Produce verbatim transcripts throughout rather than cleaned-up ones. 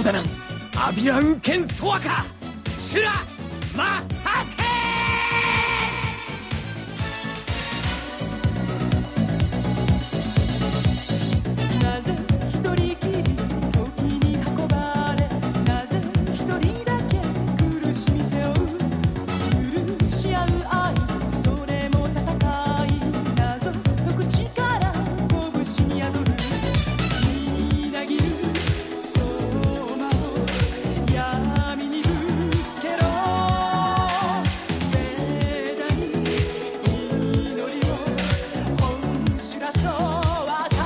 ソダナンアビランケンソワカシュラマハテー。なぜ一人きり時に運ばれ、なぜ一人だけ苦しみ背負う、許し合う愛、それも戦い、謎解く力拳に宿る、みなぎる相馬を闇にぶつけろ、ベダに祈りを恩知らそうはた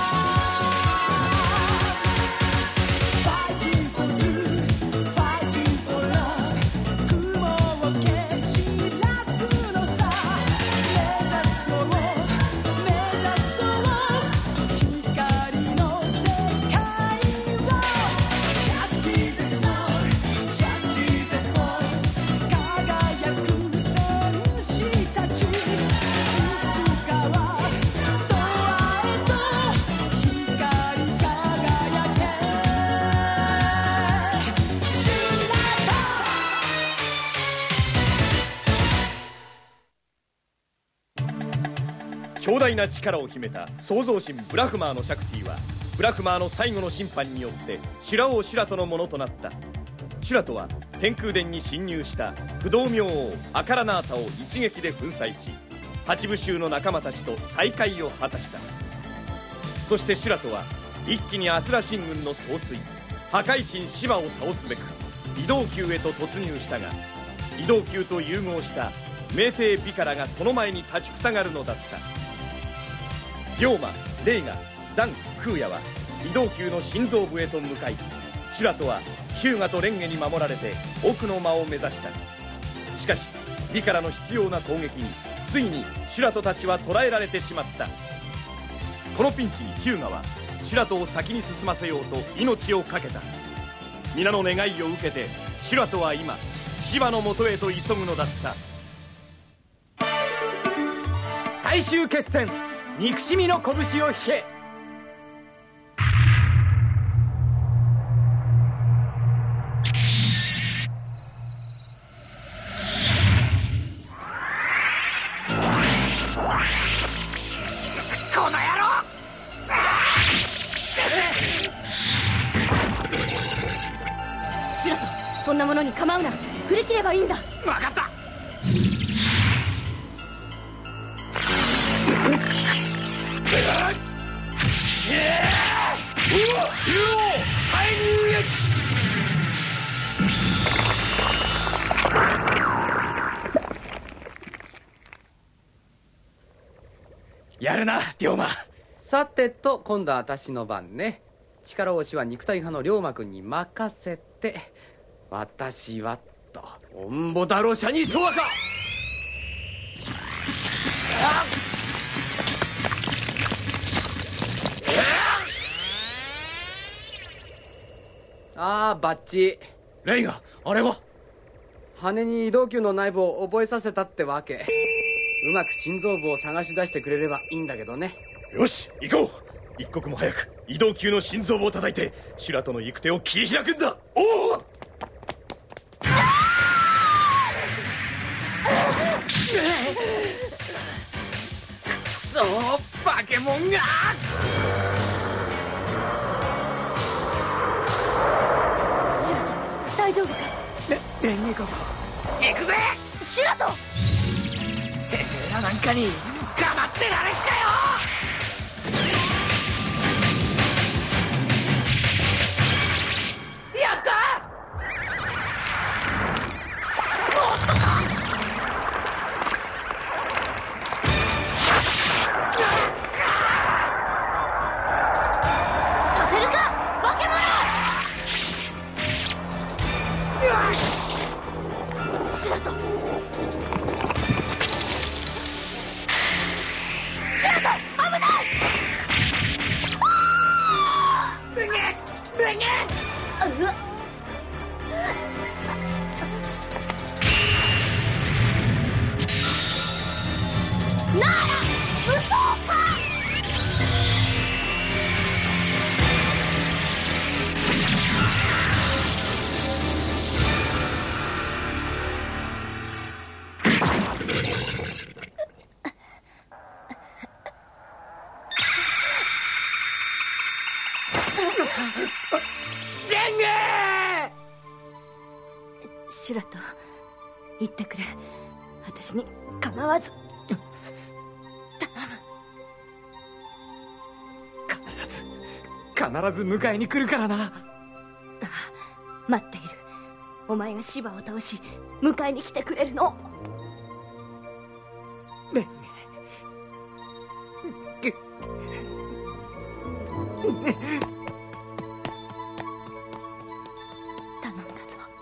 Fighting for truth, fighting for love 雲を蹴散らすのさ、目指そう目指そう光の世界を Shakti is a soul, Shakti is a force 輝く戦士たち、いつかは永遠と光り輝け、シュラ強大な力を秘めた創造神ブラフマーのシャクティは、ブラフマーの最後の審判によってシュラ王シュラトのものとなった。シュラトは天空殿に侵入した不動明王アカラナータを一撃で粉砕し、八部衆の仲間たちと再会を果たした。そしてシュラトは一気にアスラ神軍の総帥破壊神シバを倒すべく移動宮へと突入したが、移動宮と融合した名帝ビカラがその前に立ちふさがるのだった。龍馬、レイガ、ダン、クーヤは移動宮の心臓部へと向かい、シュラトはヒューガとレンゲに守られて奥の間を目指した。しかしビカラの執拗な攻撃についにシュラトたちは捕らえられてしまった。このピンチにヒューガはシュラトを先に進ませようと命を懸けた。皆の願いを受けてシュラトは今シバのもとへと急ぐのだった。 最終決戦、憎しみの拳を引け。この野郎！ シュラト、そんなものに構うな。振り切ればいいんだ。 分かった。やるな、龍馬。 さてと、今度は私の番ね。力押しは肉体派の龍馬君に任せて、私はとオンボダロシャにソワカ。ああ、バッチ。 レイがあれは羽に移動宮の内部を覚えさせたってわけ。うまく心臓部を探し出してくれればいいんだけどね。 よし、行こう。一刻も早く移動宮の心臓部を叩いてシュラトの行く手を切り開くんだ。おお、 そうバケモンが。 シュラト、大丈夫か？ レレンゲこそ行くぜ。 シュラト、 てめえらなんかにかまってられっかよ。やった！おっとっさせるかバケモノ！シュラト、シュラト！ 白と言ってくれ。私に構わず頼む。 必ず必ず迎えに来るからな。 ああ、待っている。お前がシバを倒し迎えに来てくれるの。 ねね頼んだぞ。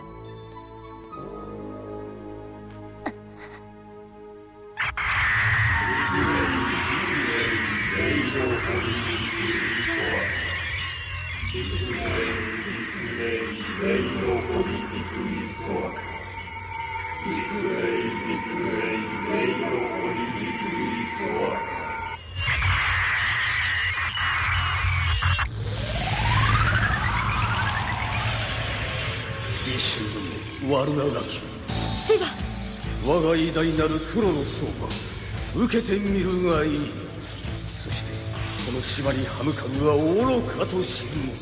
異種の悪あがきシバ、 我が偉大なる黒の相馬、受けてみるがいい。そしてこの島に歯向かうは愚かと知るも。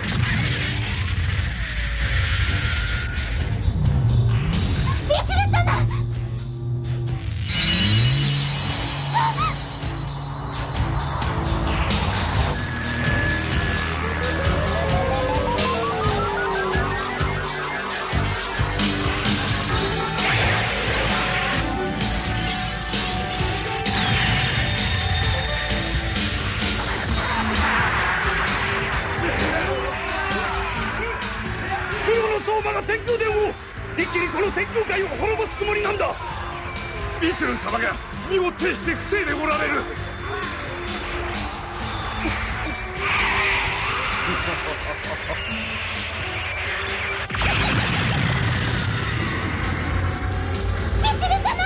ビシル様。 相馬が天空伝を一気にこの天空界を滅ぼすつもりなんだ。ビシュン様が身を挺して防いでおられる。 ビシル様。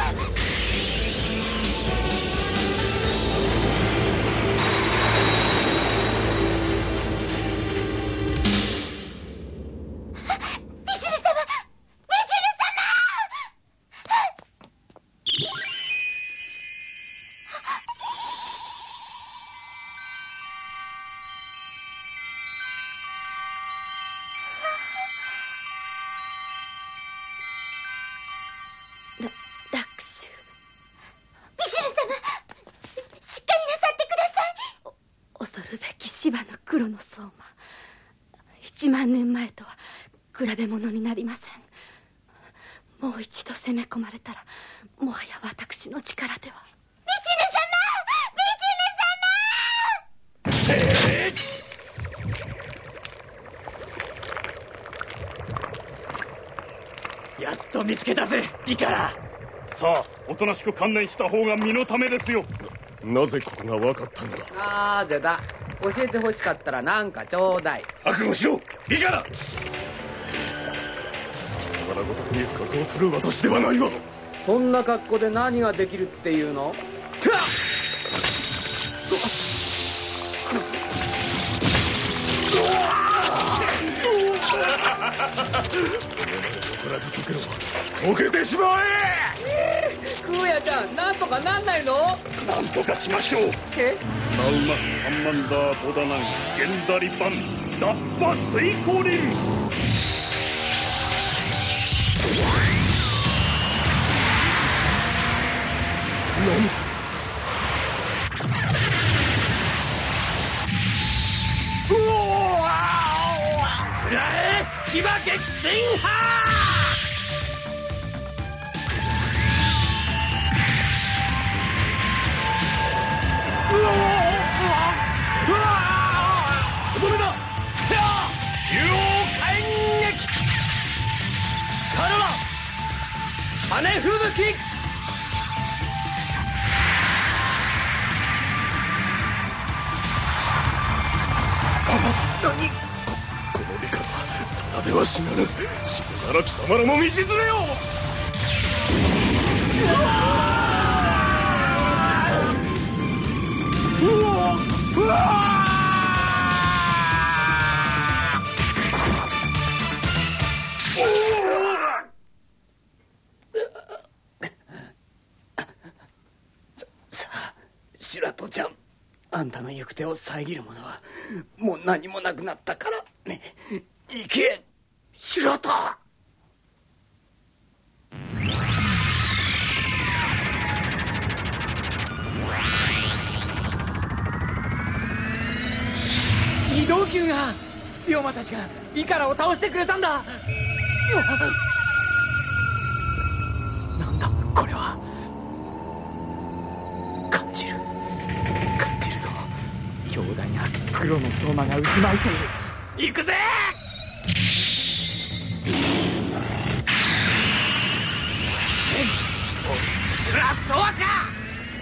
ラクシュ。ビシル様、し、しっかりなさってください。お恐るべきシバの黒の相馬、一万年前とは比べ物になりません。もう一度攻め込まれたらもはや私の力では。ビシル様、ビシル様。 せやっと見つけたぜ、ピカラ。 さあ、おとなしく観念した方が身のためですよ。なぜここが分かったんだ。 なぜだ。教えてほしかったらなんかちょうだい。 覚悟しろ、ピカラ。貴様らごとくに不覚を取る私ではないわ。 そんな格好で何ができるっていうの。くわっ力ず溶けろ。溶けてしまえ。 クーヤちゃん、なんとかなんないの。 なんとかしましょう。 えナウマサンマンダーボダナンゲンダリバンダッパ水光輪。何。うおーくらえ騎馬撃進派。うわうわダメだ。せや竜王火炎撃。からは羽吹雪。何 こ, この理科はただでは死なぬ。死ぬなら貴様らも道連れよ。うわうわさあ、シュラトちゃん、あんたの行く手を遮るものはもう何もなくなったからね。行け、シュラト。 宮が龍馬たちがイカラを倒してくれたんだ。なんだこれは。感じる感じるぞ。強大な黒の相馬が渦巻いている。行くぜ。シュラソワカ。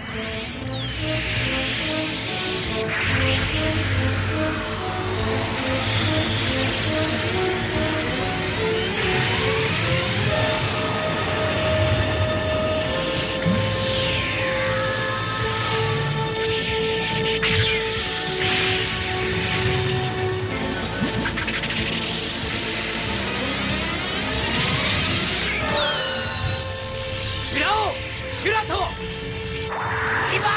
シュラとシバ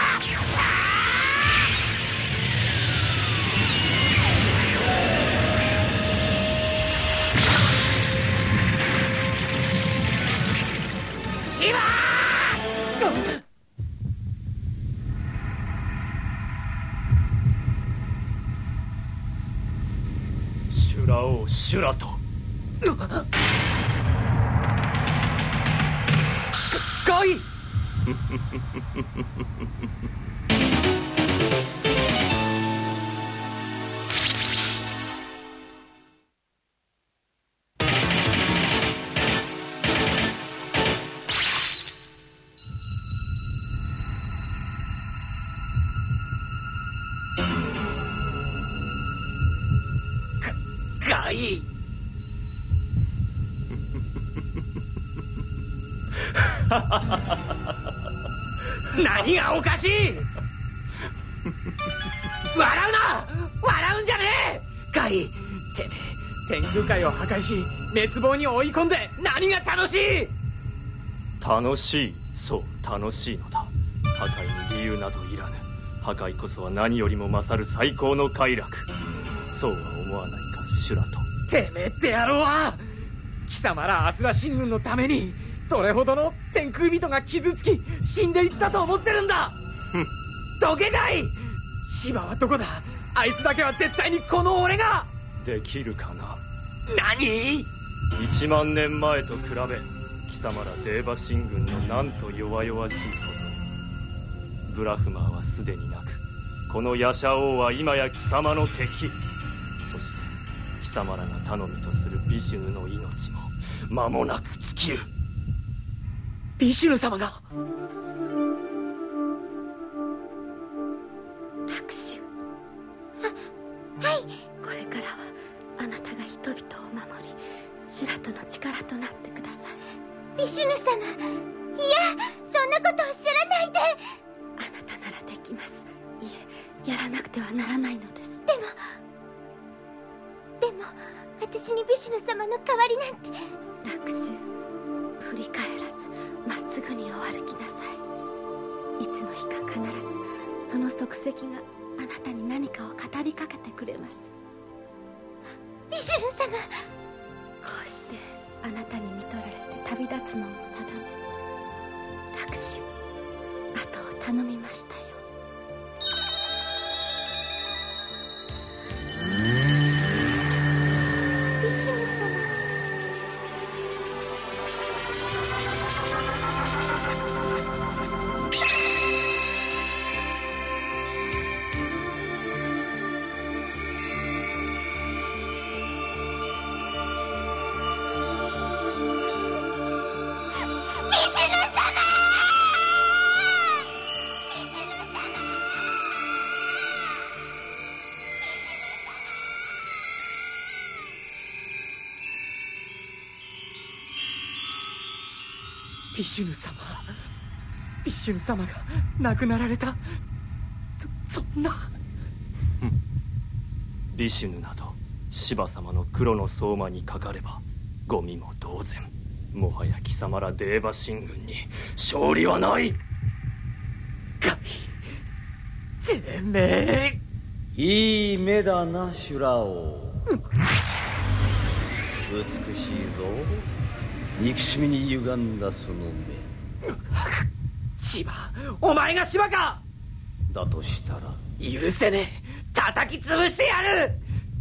ーシバー。 シュラ王シュラとガイガイ何がおかしい。笑うな。笑うんじゃねえ。ガイ、てめえ天空界を破壊し滅亡に追い込んで何が楽しい。 楽しい。そう楽しいのだ。破壊に理由などいらぬ。破壊こそは何よりも勝る最高の快楽。そうは思わないかシュラと。 てめえって野郎は貴様らアスラ神軍のためにどれほどの天空人が傷つき死んでいったと思ってるんだ。どけかい。シバはどこだ。あいつだけは絶対にこの俺が。 できるかな。 何。 一万年前と比べ貴様らデーバ神軍のなんと弱々しいこと。ブラフマーはすでになく、このヤシャ王は今や貴様の敵。そして貴様らが頼みとするビシュヌの命も間もなく尽きる。 ビシュヌ様が。 ラクシュ。は、はい。これからはあなたが人々を守りシュラトの力となってください。ビシュヌ様、いや、そんなことおっしゃらないで。あなたならできます。いえ、やらなくてはならないのです。でもでも私にビシュヌ様の代わりなんて。ラクシュ、振り返らずまっすぐにお歩きなさい。いつの日か必ずその足跡があなたに何かを語りかけてくれます。ビシュヌ様。こうしてあなたに見とられて旅立つのも定め、ラクシュ、後を頼みましたよ。ビシュヌ様。 ビシュヌ様、ビシュヌ様が亡くなられた。そ、そんな。 ビシュヌなどシバ様の黒の相馬にかかればゴミも同然。もはや貴様らデーバ神軍に勝利はない。 ガイ、てめえ。 いい目だなシュラ王。美しいぞ、憎しみに歪んだその目。 シバ、お前がシバか。 だとしたら許せねえ。叩き潰してやる。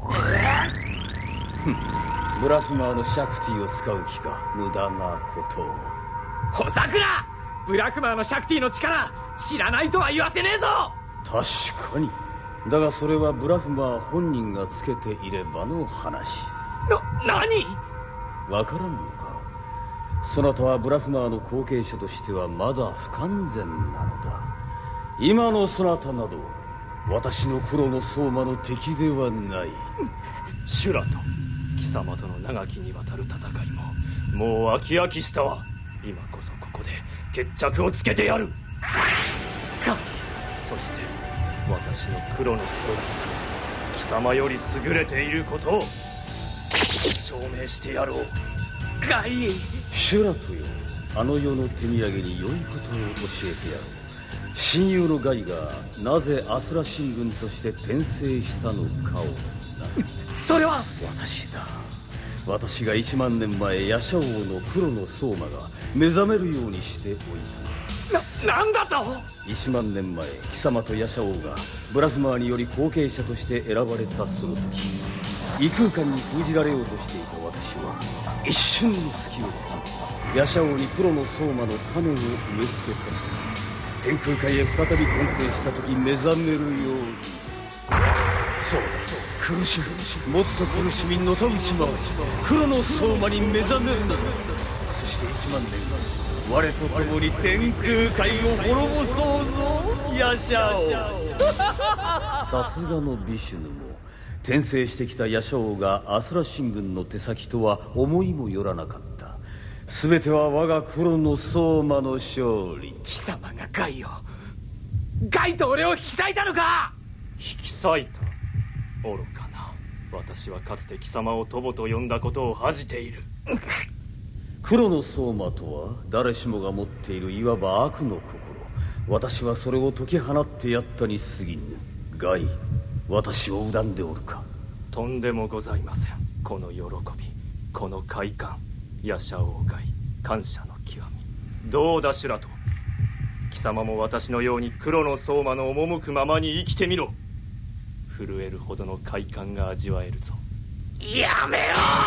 ブラフマーのシャクティを使う気か。無駄なことを。 ホサクラ、ブラフマーのシャクティの力知らないとは言わせねえぞ。 確かに。だがそれはブラフマー本人がつけていればの話。 な、何？ わからんのか。そなたはブラフマーの後継者としてはまだ不完全なのだ。今のそなたなど私の黒の相馬の敵ではない。 シュラと貴様との長きにわたる戦いももう飽き飽きしたわ。今こそここで決着をつけてやる。かそして私の黒の相馬が貴様より優れていることを証明してやろう。 ガイ。 シュラとよ、あの世の手土産に良いことを教えてやろう。親友のガイがなぜアスラ神軍として転生したのかをな。 それは私だ。私が一万年前ヤシャ王の黒の相馬が目覚めるようにしておいたの。 な、なんだと。 一万年前貴様とヤシャ王がブラフマーにより後継者として選ばれたその時、異空間に封じられようとしていた私は一瞬の隙をつきヤシャ王に黒の相馬の種を植え付けたのだ。天空界へ再び転生した時目覚めるように。そうだ、苦しむ、もっと苦しみのたうち回り黒の相馬に目覚めるのだ。そして一万年後我と共に天空界を滅ぼそうぞヤシャ王。さすがのビシュヌも転生してきたヤシャ王がアスラ神軍の手先とは思いもよらなかった。全ては我が黒の相馬の勝利。 貴様がガイをガイと俺を引き裂いたのか。 引き裂いた？愚かな。私はかつて貴様を友と呼んだことを恥じている。 黒の相馬とは誰しもが持っているいわば悪の心。私はそれを解き放ってやったに過ぎぬ。ガイ、私を恨んでおるか。 とんでもございません。この喜び、この快感、ヤシャ王ガイ、感謝の極み。どうだシュラト、貴様も私のように黒の相馬の赴くままに生きてみろ。震えるほどの快感が味わえるぞ。 やめろ。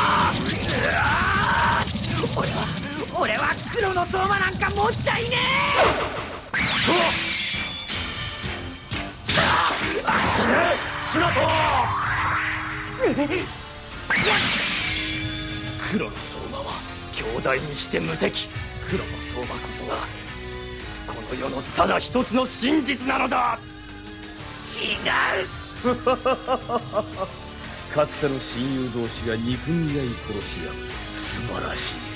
俺は俺は黒の相馬なんか持っちゃいねえ。 死ねシュラト。黒の相馬は強大にして無敵。黒の相馬こそがこの世のただ一つの真実なのだ。 違う。 かつての親友同士が憎み合い殺し合う。素晴らしい。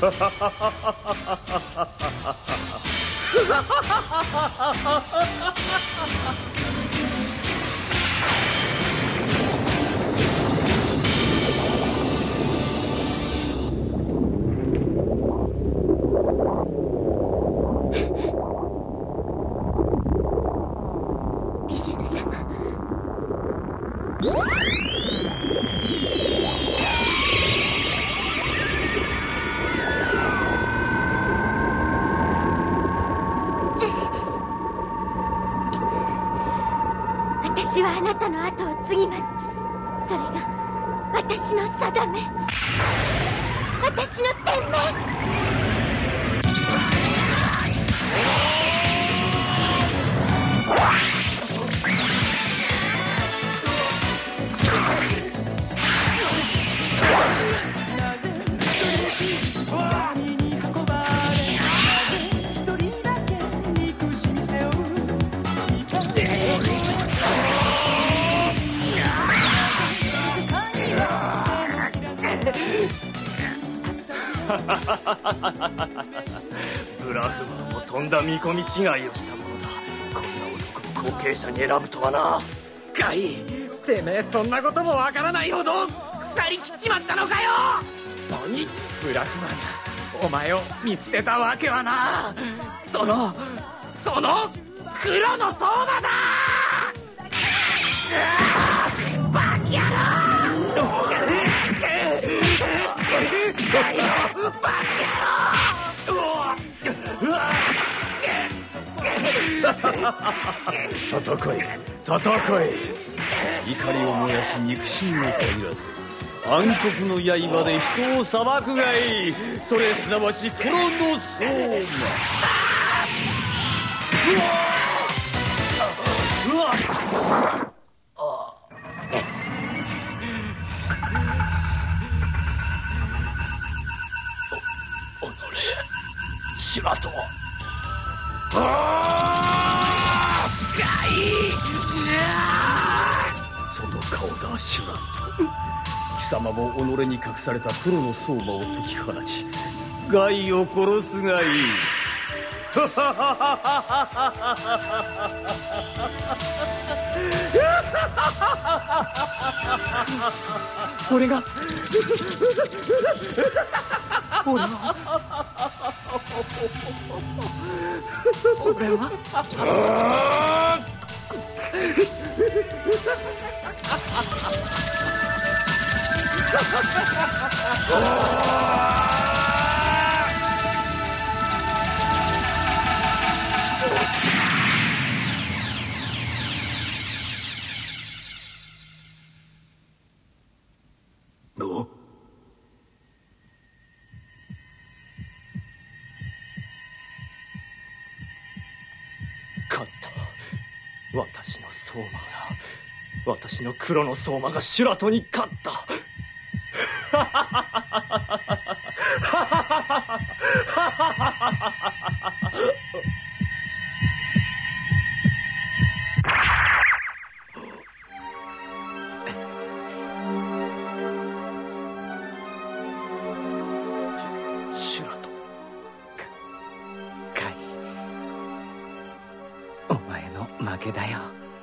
ビシュヌ様。私はあなたの後を継ぎます。それが私の定め、私の天命。 なぜ一人網に運ばれ、なぜ一人だけ憎しみ背負う。 ブラフマンもとんだ見込み違いをしたものだ。こんな男を後継者に選ぶとはな。 ガイ、てめえそんなこともわからないほど腐りきっちまったのかよ。 何？ ブラフマンがお前を見捨てたわけはな。そのその黒の相馬だ。バカ野郎。ガイのバカ野郎。 戦え戦え。 怒りを燃やし憎しみを限らず暗黒の刃で人を裁くがいい。それすなわち黒の相馬。うわっシュラト。その顔だシュラト。貴様も己に隠された黒の相馬を解き放ちガイを殺すがいい。 俺が俺は俺はお勝った。私の相馬が私の黒の相馬がシュラトに勝った。シュラトカイ、お前の負けだよ。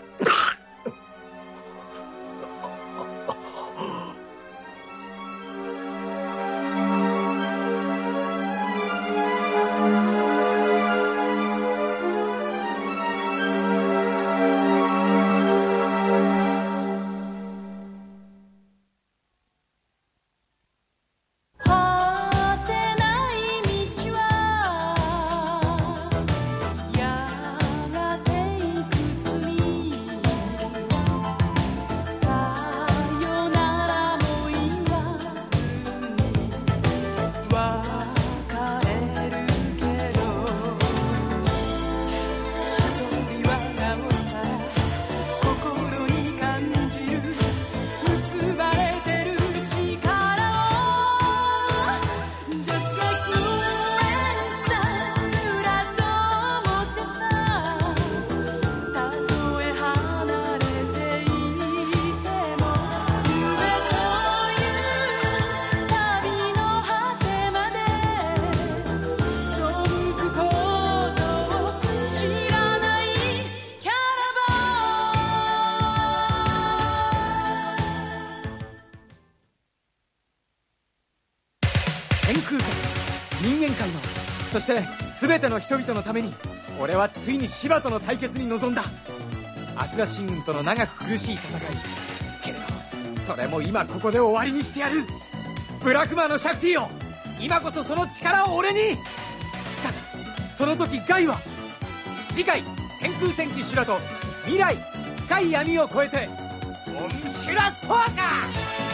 天空界、人間界の、そして全ての人々のために俺はついにシバとの対決に臨んだ。アスラ神軍との長く苦しい戦いけれど、それも今ここで終わりにしてやる。ブラフマーのシャクティを、今こそその力を俺に。だがその時ガイは、次回天空戦記シュラと未来深い闇を越えてオンシュラソアカ。